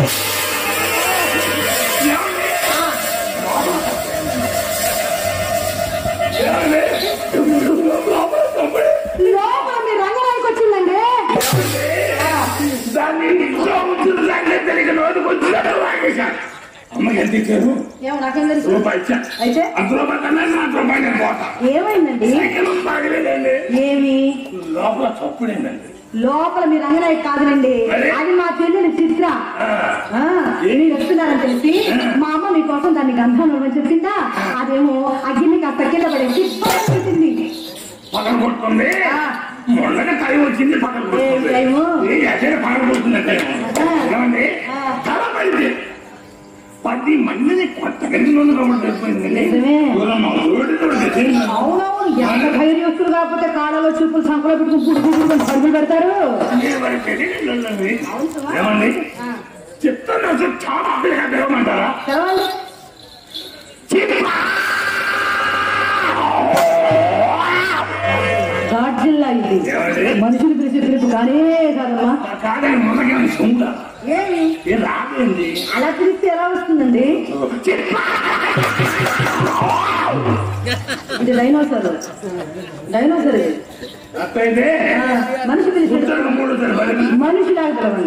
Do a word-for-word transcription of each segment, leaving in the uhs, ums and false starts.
లోపల మీ రంగరాయికి వచ్చిందండి. దాన్ని ఇంట్లో ఉంచుతుందంటే తెలియక నోటుకు వచ్చినట్టు లాగేశాను. అమ్మకి ఎంత ఇచ్చారు? ఏమో నాకేం తెలుసు. రూపాయి ఇచ్చా. అయితే అంత రూపాయి కన్నా నాలుగు రూపాయలు నేను పోతా. ఏమైందండి? సైకిల్ బాగలేదండి. ఏమి లోపల చప్పుడేందండి. లోపల మీ రంగరాయి కాదులండి, అది మా చెల్లెలు చిత్ర. మీరు వస్తున్నారని తెలిసి మా అమ్మ మీకోసం దాన్ని గంధం ఇవ్వని చెప్పిందా, అదేమో అగ్గిని కాస్త కింద పడేసి పడుతుంది. పక్కన కొట్టుకుంది. మొన్నగా టైం వచ్చింది. పక్కన కొట్టుకుంది. పక్కన కొడుతుందంటే ఏమండి చాలా మంది పది మందిని కొత్త గంటలు అవునవును. ఎంత ధైర్యస్తులు కాకపోతే కాళ్ళలో చూపులు సంకలో పెట్టుకుని పరుగులు పెడతారు. ఏమండి చెప్తాను చాలా తెరవమంటారా? గాడ్జిల్లా ఇది మనుషులు పిలిచి పిలుపు కానే కాదమ్మా. కాదని మొన్నకేమైనా సొంత ఏమి రాదండి. అలా పిలిస్తే ఎలా వస్తుందండి? ఇది డైనోసర్. డైనోసర్ ఇది. అట్లయితే మనిషి పిలిచి మూడు మనిషి లాగా పిలవండి.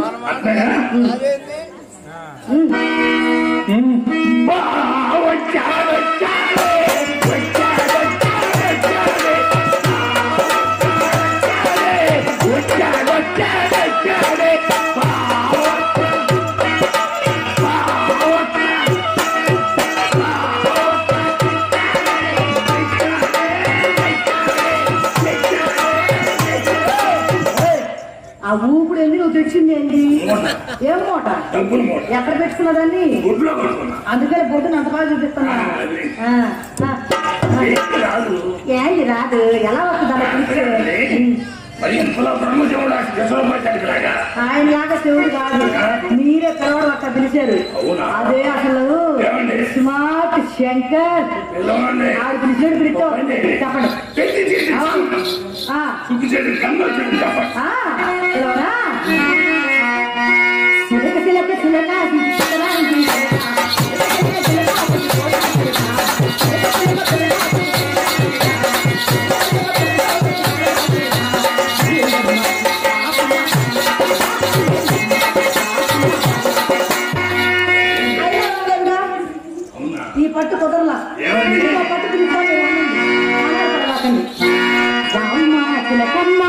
ఆ ఊపిడి ఏంది నువ్వు తెచ్చింది ఏంటి? ఏం మూట? ఎక్కడ పెట్టుకున్నదాన్ని? అందుకని బొడ్డును అంత బాగా చూపిస్తున్నా. ఏంటి రాదు? ఎలా వస్తుంది అలా పిలిస్తే? ఆయన లాగా శివుడు కాదు, మీరే పిలవడం అక్కడ పిలిచారు. అదే అసలు స్మార్ట్ శంకర్. ఆవిడ పిలిచాడు. పిలిచావు చెప్పండి. పిలవరా? చిలక చిలక చిలక ఈ పట్టు కుదరలా. పట్టు పిలుచుకోండి. చిలకమ్మ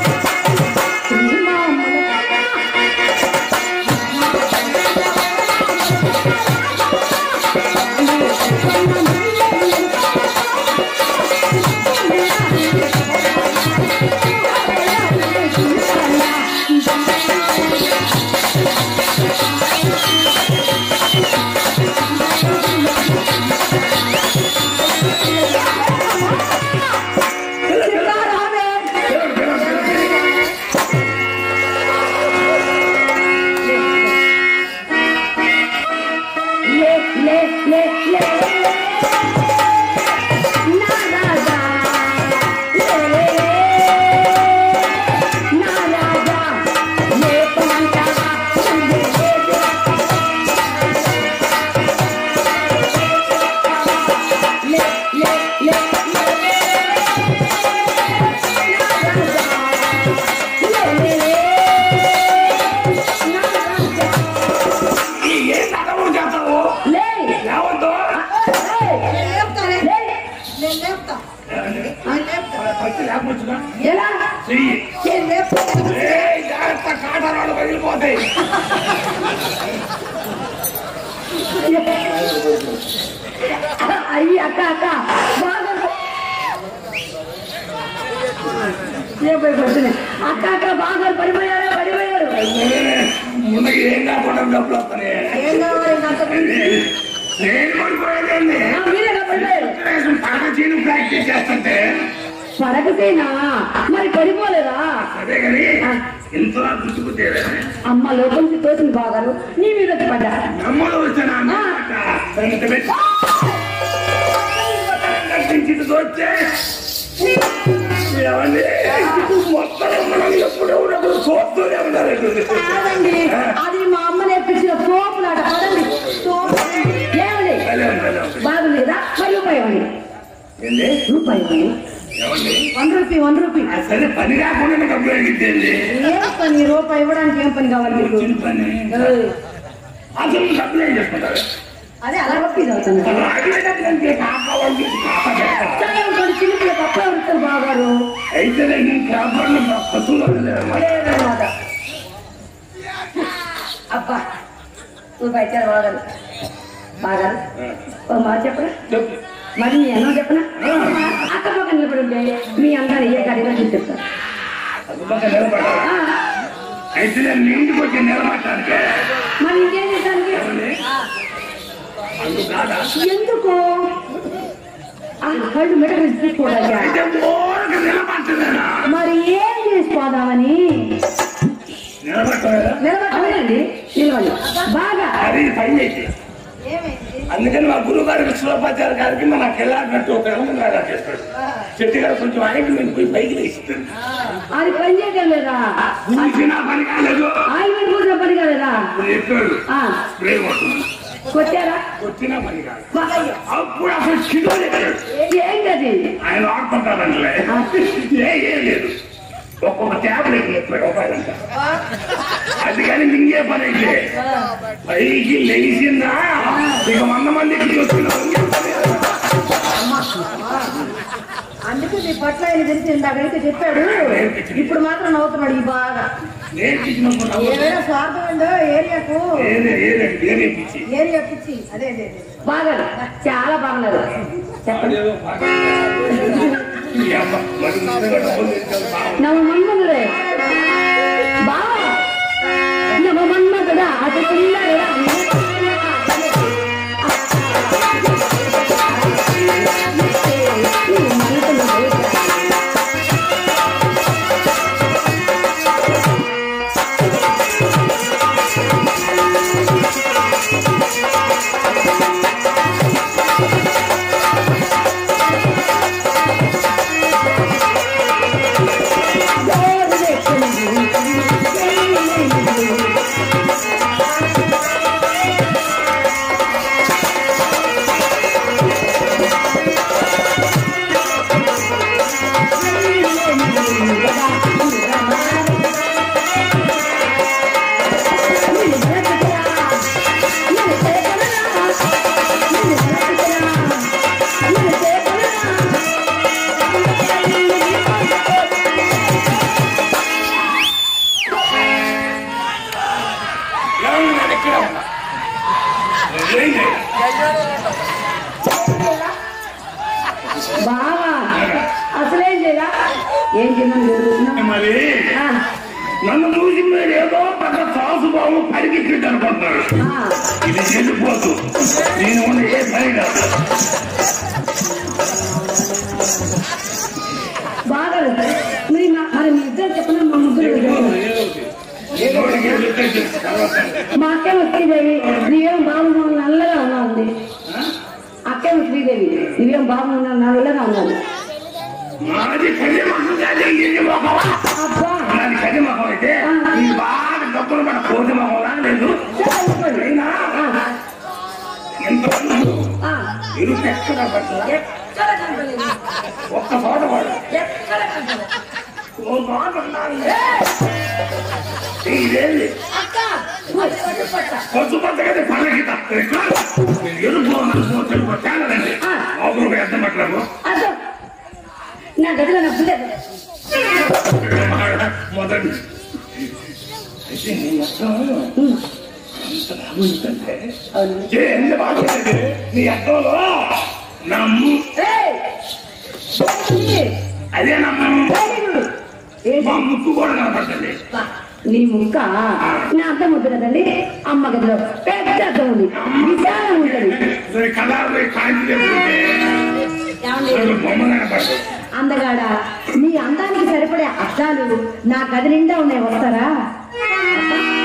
అయ్యి అక్క అక్క అక్క అక్క బాగా పడిపోయారు పడిపోయారు. ఏం కాకుండా డబ్బులు వస్తాయి. ఏం కావాలి? ప్రాక్టీస్ చేస్తుంటే పడకసేనా మరి పడిపోలేదా? అదే కానీ ఇంతలా గుర్తుకుతేరా అమ్మ లోపల నుంచి తోచింది బాగారు నీ మీద పడ్డా. అమ్మలో వచ్చానా వచ్చే మొత్తం ఎప్పుడు చూస్తూనే ఉన్నారు. అది మా అమ్మ నేర్పించిన సోప్ సరే పని కాకుండా డబ్బులు అడిగిద్దండి. ఏం పని? రూపాయి ఇవ్వడానికి ఏం పని కావాలి మీకు? పని అసలు డబ్బులు ఏం చేసుకుంటారు? అదే అలా పప్పి చదువుతున్నారు. చిన్నపిల్ల తప్ప ఉంటారు బాగారు. అయితే అబ్బా నువ్వు బయట బాగారు బాగా ఓ మాట చెప్పరా? మరి మీ అన్న చెప్పనా? అక్క పక్క నిలబడి ఉంటే మీ అందరూ ఏ కడిగా చెప్తారు. అయితే నేను ఇంటికి వచ్చి నిలబడటానికి మరి ఇంకేం చేశానికి? ఎందుకు కళ్ళు మెడలు తీసుకోవడానికి? మరి ఏం చేసుకోదామని నిలబడండి. నిలవండి బాగా. అందుకని మా గురువు గారికి శివపాచార్య గారికి మన కెళ్ళాడినట్టు ఒక రాగా చేస్తాడు. చెట్టు గారు కొంచెం ఆయన నేను పోయి పైకి వేసిస్తాను. అది పని చేయడం లేదా? పని కాలేదు. ఆయన కూడా పని కాలేదా? చెప్పాడు స్ప్రే కొడుతుంది. కొట్టారా? కొట్టినా పని కాదు. అప్పుడు అసలు చిడు ఏం కది ఆయన ఆడుకుంటారంటే ఏం లేదు. ఒక్కొక్క ట్యాబ్లెట్ ముప్పై రూపాయలంట. అది కానీ మింగే పని అయితే పైకి లేచిందా ఇక వంద మందికి చూస్తున్నాం. అందుకే నీ పట్ల ఆయన తెలిసి ఇందాకైతే చెప్పాడు. ఇప్పుడు మాత్రం నవ్వుతున్నాడు ఈ బాగా. ఏదైనా స్వార్థం ఉందో ఏరియాకు ఏరియా పిచ్చి. అదే అదే బాగా చాలా బాగున్నారు. చెప్పండి. నవ మన్మధుడే బాగా నవ మన్మధుడా అటు పిల్లడా బాగా అసలేం చేయరా? ఏం తిన్నాను మరి నన్ను చూసి మీరు ఏదో పెద్ద సాసు బాబు పరిగెత్తిట్టు అనుకుంటున్నారు. ఇది చెల్లిపోతు నేను ఉన్న ఏ పని కాదు. బాగా మరి మరి మీ ఇద్దరు చెప్పిన మా ముగ్గురు మా అక్కేమో శ్రీదేవి నీవేం బాగున్నావు నల్లగా ఉన్నావు. అక్కేమో శ్రీదేవి నీవేం బాగున్నావు నల్లగా ఉన్నావు. మాది కది మొహం కాదు, ఇది మొహమా? నాది కది మొహం అయితే ఈ బాగా డబ్బులు మన కోటి మొహంలా లేదు. అయినా ఎంత ఇరు ఎక్కడ పట్ల ఒక్క చోట వాడు ఓ చోట ఉండాలి. ఇదేంది పసు పచ్చ కదా పనకిత ఎరుపు తెలుపు తేలండి ఒకరు ఎంత మాట్లాడు నా గదిలో నా బుల్లెట్ మొదటి అయితే నీ అర్థం ఎంత బాగుంటుంది. నీ అర్థంలో నమ్ము అదే నమ్ము మా ముక్కు కూడా కనపడుతుంది. నీ ముక్క నా అర్థం ఉంది కదండి. అమ్మ గదిలో పెద్ద అర్థం ఉంది, విశాలం ఉంటుంది. కలర్ కాంతి బొమ్మ కనపడుతుంది. అందగాడ నీ అందానికి సరిపడే అర్థాలు నా గది నిండా ఉన్నాయి. వస్తారా?